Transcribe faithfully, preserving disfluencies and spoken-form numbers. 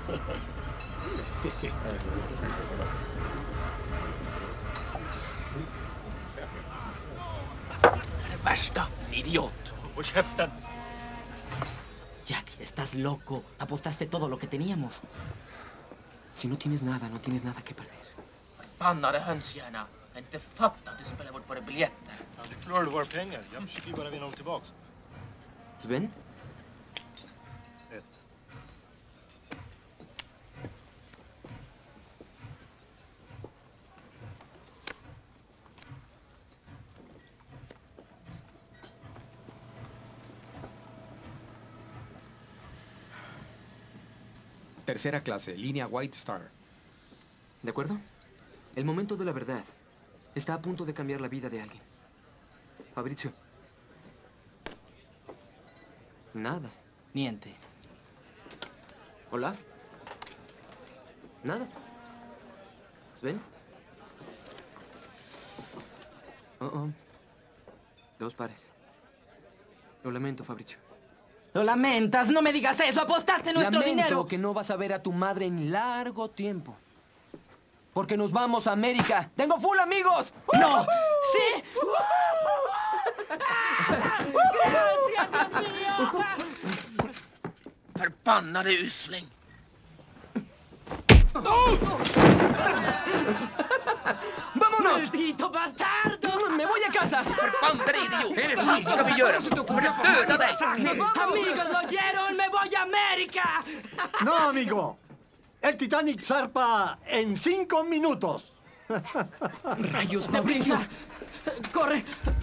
Värsta idiot. Och käften. Jack, estás loco. Apostaste todo lo que teníamos. Si no tienes nada, no tienes nada que perder. Förbannade hönshjärna. Inte fatta att du spelar bort våra biljetter. Ja, du förlorade våra pengar. Jag försöker bara vinna dem tillbaks. Sven? Ett. Tercera clase, línea White Star. ¿De acuerdo? El momento de la verdad está a punto de cambiar la vida de alguien. Fabrizio. Nada. Niente. Olaf. Nada. Sven. Oh, oh. Dos pares. Lo lamento, Fabrizio. Lo lamentas, no me digas eso, apostaste nuestro Lamento dinero. que no vas a ver a tu madre en largo tiempo. Porque nos vamos a América. ¡Tengo full amigos! ¡No! ¡Sí! ¡Gracias, Dios mío! Förbannade usling. ¡Vámonos! ¡Maldito bastardo! ¡Me voy a casa! Förbannade idiot. Eres ni ska vi göra. Kommer att döda dig. ¡Amigos, lo oyeron! ¡Me voy a América! No, amigo. El Titanic zarpa en cinco minutos. ¡Rayos, ¡Deprisa! Fabrizio! ¡Corre!